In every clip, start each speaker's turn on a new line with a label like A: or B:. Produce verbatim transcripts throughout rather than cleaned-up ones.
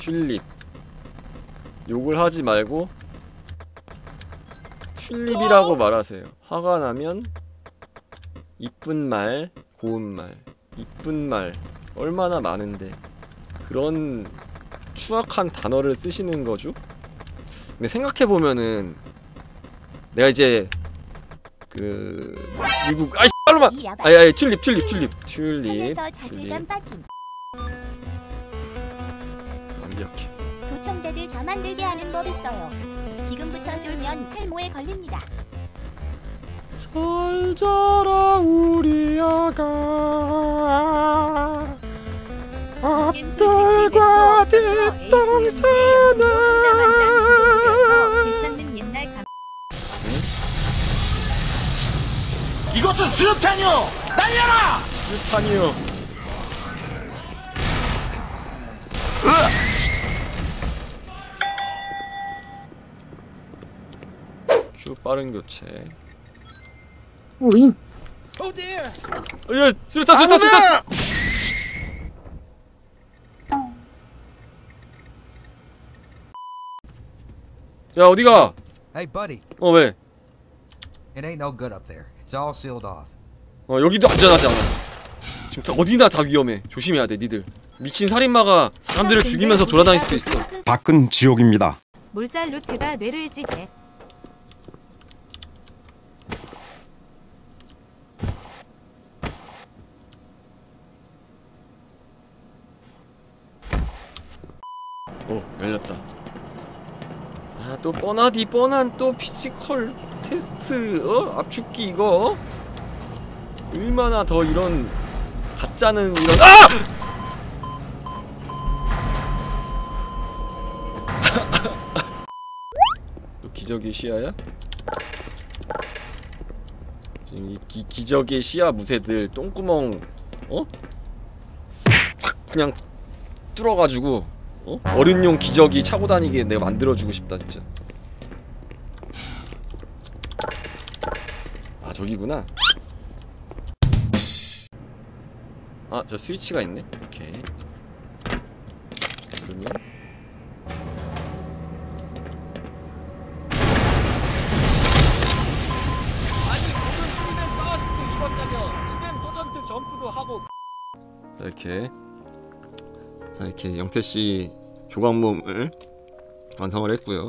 A: 튤립. 욕을 하지 말고 튤립이라고 말하세요. 화가 나면 이쁜 말, 고운 말. 이쁜 말 얼마나 많은데 그런 추악한 단어를 쓰시는 거죠? 근데 생각해보면은 내가 이제 그 미국 아이 씨발로만 아이 아이 튤립 튤립 튤립 튤립 튤립 완벽해.
B: 도청자들 자 만들게 하는 법 있어요. 지금부터 쫄면 탈모에 걸립니다.
A: 잘 자라 우리 아가 앞달과 뒷땅 사나.
C: 이것은 수류탄이요! 날려라!
A: 수류탄이요. 큐 빠른 교체.
D: 오잉.
A: 어, 야, 수류탄, 수류탄, 수류탄! 야, 어디가?
E: Hey, buddy.
A: 어, 왜?
E: It ain't no good up there. It's all sealed off.
A: 어, 여기도 안전하지 않아. 지금 다 어디나 다 위험해. 조심해야 돼, 니들. 미친 살인마가 사람들을 죽이면서 돌아다닐 수도 있어.
F: 밖은 지옥입니다.
G: 몰살 루트가 뇌를 찌게.
A: 오, 열렸다. 아, 또 뻔하디 뻔한 또 피지컬 테스트, 어? 압축기 이거? 얼마나 더 이런 가짜는 이런 아! 또 기적의 시야야? 지금 이 기, 기적의 시야 무새들 똥구멍 어? 확 그냥 뚫어가지고 어? 어른용 기저귀 차고 다니게 내가 만들어주고 싶다 진짜. 아 저기구나. 아 저 스위치가 있네. 오케이. 그러면 아니 모든 프리맨 파워시트 입었다며 치맨 소전트 점프도 하고. 자 이렇게 자 이렇게 영태씨 조각몸을 완성을 했고요.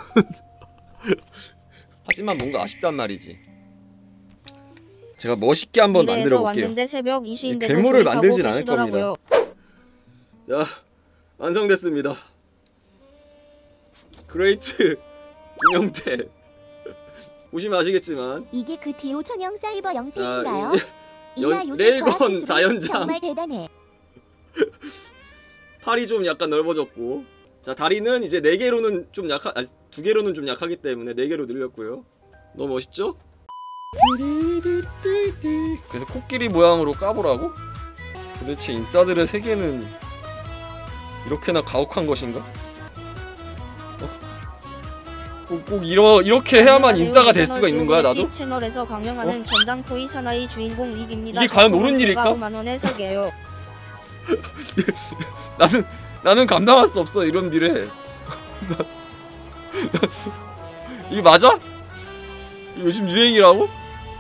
A: 하지만 뭔가 아쉽단 말이지. 제가 멋있게 한번 만들어 볼게요. 괴물을 만들진 않을 겁니다. 자 완성됐습니다. 그레이트 김영태. 보시면 아시겠지만
B: 이게 그 디오 천영 사이버 영체인가요?
A: 연, 레일건 사 연장.
B: 정말 대단해.
A: 팔이 좀 약간 넓어졌고, 자 다리는 이제 네 개로는 좀 약하, 아, 두 개로는 좀 약하기 때문에 네 개로 늘렸고요. 너무 멋있죠? 그래서 코끼리 모양으로 까보라고? 도대체 인싸들의 세계는 이렇게나 가혹한 것인가? 어? 꼭, 꼭 이러, 이렇게 해야만 인싸가 될 수가 있는 거야 나도?
H: 채널에서 강령하는
A: 어?
H: 전당 토이 사나이 주인공 릭입니다.
A: 이게 과연 옳은 일일까?
H: 오만 원에 세 개요.
A: 나는 나는 감당할 수 없어 이런 미래. 이게 맞아? 이게 요즘 유행이라고?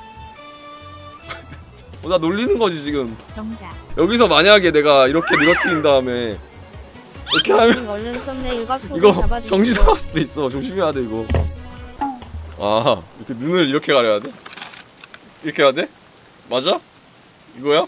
A: 어, 나 놀리는 거지 지금.
G: 정답.
A: 여기서 만약에 내가 이렇게 늘어뜨린 다음에 이렇게 하면
H: 얼른 썸네일과
A: 이거 정지 나갈 수도 있어. 조심해야 돼 이거. 아 이렇게 눈을 이렇게 가려야 돼? 이렇게 해야 돼? 맞아? 이거야?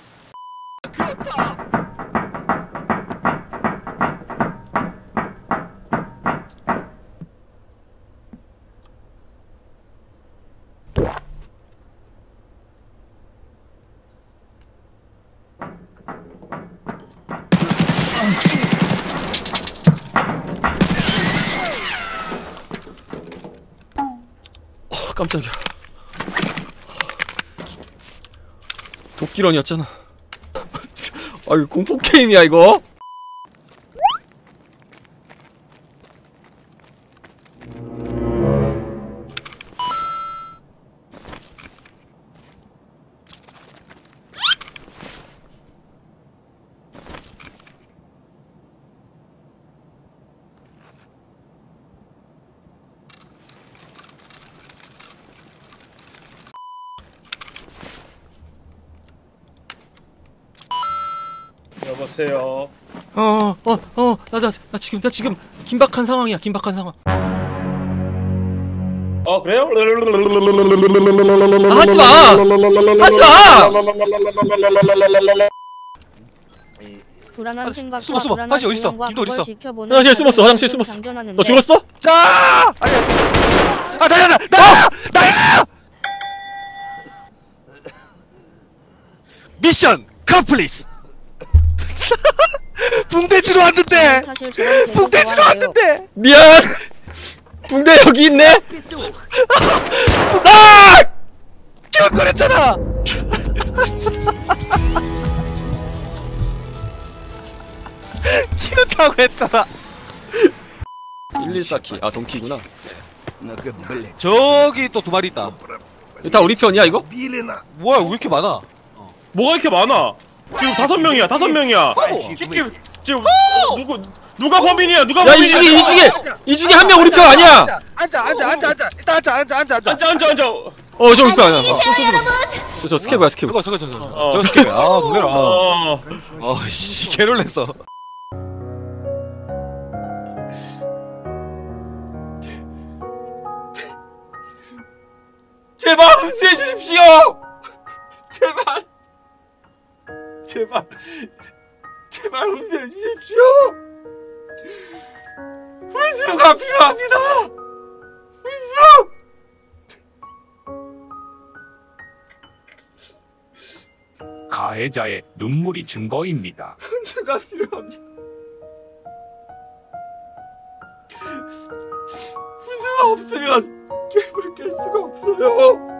A: 어, 깜짝이야. 도끼런이었잖아. 아 이거 공포 게임이야 이거?
F: 여보세요.
A: 어, 어, 어, 나, 나, 나 지금, 나 지금 긴박한 상황이야, 긴박한 상황.
F: 어 그래요?
A: 아, 하지 마! 하지 마!
H: 불안한
I: 아,
H: 생각과
I: 숨어, 숨어.
H: 불안한
I: 화장실 어딨어?
H: 고용과
I: 김도
H: 그걸
I: 어딨어?
H: 지켜보는
A: 화장실 숨었어,
H: 사람이
A: 화장실 숨었어.
H: 장전하는데
A: 너 죽었어?
I: 자! 아니, 아, 나야, 나, 나야! 나야! 미션 컴플리트! 붕대지로 왔는데!
H: 사실 저런 개그
I: 붕대지로
H: 좋아해요.
I: 왔는데!
A: 미안! 붕대 여기 있네? 아!
I: 기억거렸잖아! 키운다고 했잖아!
A: 일일사키. 아, 동키구나.
I: 저기 또 두 마리 있다.
A: 이거 다 우리 편이야, 이거?
I: 뭐야, 왜 이렇게 많아?
F: 뭐가 이렇게 많아? 지금 다섯 명이야, 다섯 명이야. 찍기 지금 어, 누구 누가 범인이야? 누가
A: 야, 이
F: 범인이야?
A: 중에, 이 중에, 이 중에 한 명 우리 편 아니야!
I: 앉아, 앉아, 앉아, 앉아. 일단 앉아, 앉아, 앉아, 앉아.
F: 앉아, 앉아, 앉아.
A: 어, 저 우리 편 아니야. 어, 저, 저 스케브야, 스케브.
I: 저거, 저거, 저거.
F: 어.
I: 저거 스케이야. 아, 놀래라.
F: 어.
I: 아, 씨, 개놀랬어.
A: 제발 흡수해 주십시오! 제발! 제발! 제발 흡수해 주십시오! 흡수가 필요합니다! 흡수!
J: 가해자의 눈물이 증거입니다.
A: 흡수가 필요합니다. 흡수가 없으면 게임을 깰 수가 없어요.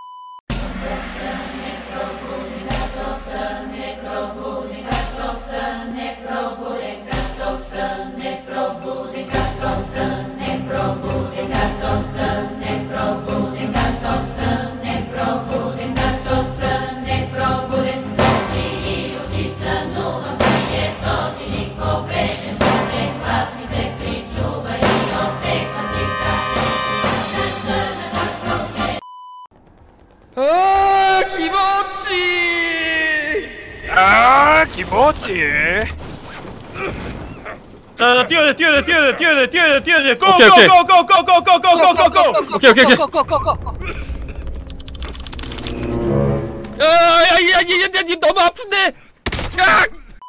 A: 아, 김어치!
I: 아, 기모찌.
F: 자, 자, 뛰어야 돼, 뛰어야 돼, 뛰어야 돼, 뛰어야 돼, 뛰어야 돼, 뛰어야 돼. 고,
A: 오케이, 오케이.
F: 고, 고, 고, 고, 고, 고, 고, 고, 고, 고.
A: 오케이, 오케이, 오케이.
I: 꺼꺼꺼꺼꺼.
A: 야, 야, 야, 야, 야, 야, 너무 아픈데! 야!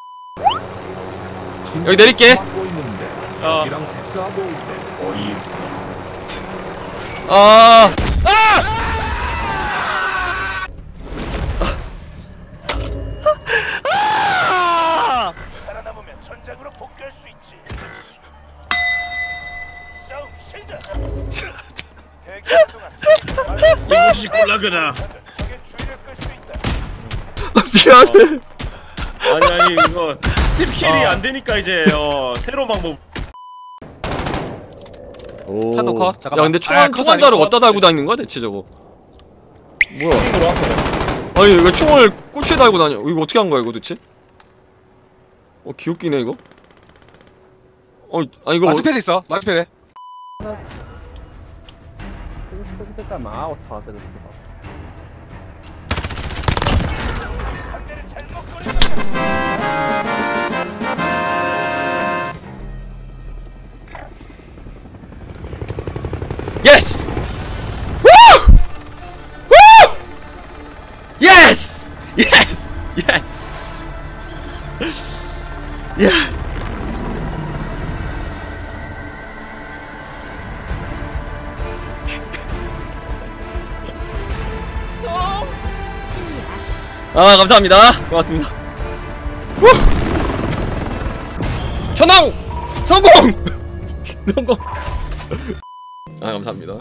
A: 여기 내릴게.
F: 어.
J: 이랑 섹스하고 있는데 거의
A: 아, 아!
I: 아!
C: 살아남으면 전장으로 복귀할 수 있지. 싸움 시작. 대기 동안
F: 이것이 꼴라그나.
C: 적의 주의를 끌 수 있다.
A: 미안해.
F: 아니 아니 이거 팀킬이
A: 어.
F: 안 되니까 이제 어 새로운 방법.
A: 오.
I: 한도 컷.
A: 야,
I: 잠깐만.
A: 근데
I: 아,
A: 총알,
I: 컷
A: 총알자루
I: 아니고
A: 어디다 달고 다니는 거야, 대체 저거? 뭐야?
F: 팀으로 한 거.
A: 아니, 왜 총을 꼬치에 달고 다녀? 이거 어떻게 한 거야, 이거 대체? 어, 귀엽기네, 이거? 어, 아, 이거.
I: 마주패드 있어. 마주패드.
C: 상대를 잘못 걸려.
A: 예스! 우! 우! 예스! 예스! 예스! 예스! 아, 감사합니다. 고맙습니다. 우! 현황! 성공! 성공! 아, 감사합니다.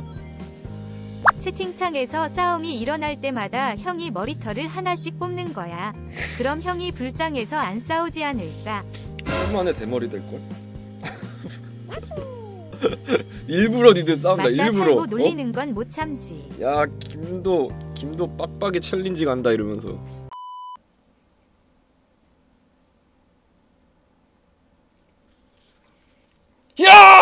G: 채팅창에서 싸움이 일어날 때마다 형이 머리털을 하나씩 뽑는 거야. 그럼 형이 불쌍해서 안 싸우지 않을까?
A: 한만에 대머리 될걸? 일부러 니들 싸운다,
G: 맞다
A: 일부러.
G: 살고 놀리는 건 못 참지.
A: 어? 야, 김도 김도 빡빡이 챌린지 간다 이러면서. 야!